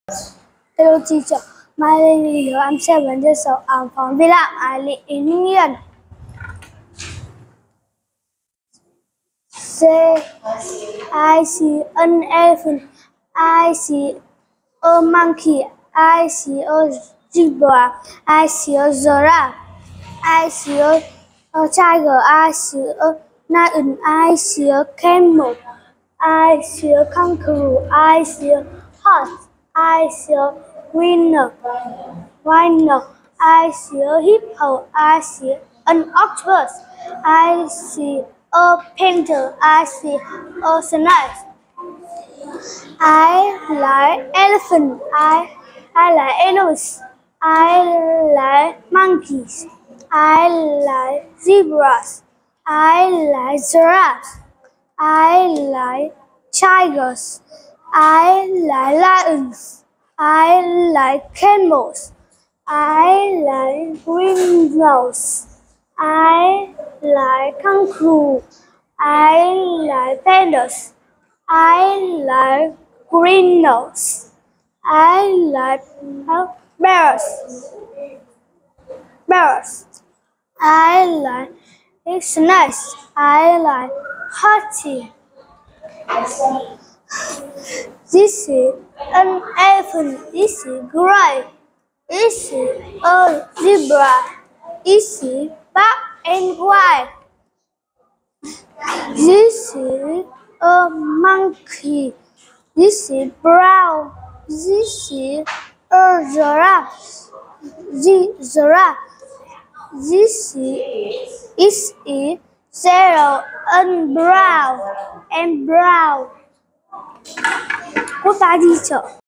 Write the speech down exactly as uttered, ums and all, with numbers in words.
Hello teacher, my name is Leo. I'm seven years old. I'm from Vietnam. I live in England. Say, I see an elephant. I see a monkey. I see a zebra. I see a giraffe. I see a, a tiger. I see a lion. I see a camel. I see a kangaroo. I see a horse. I see a rhino. Rhino. I see a hippo. I see an octopus. I see a panther. I see a snake. I like elephant. I I like animals. I like monkeys. I like zebras. I like giraffes. I like tigers. I like lions. I like camels. I like rhinos. I like kangaroo. I like pandas. I like rhinos. I like bears. Bears. I like snakes. I like horses. This is an elephant. This is gray. This is a zebra. This is black and white. This is a monkey. This is brown. This is a giraffe. This giraffe. This is is is yellow and brown and brown. Goodbye, teacher.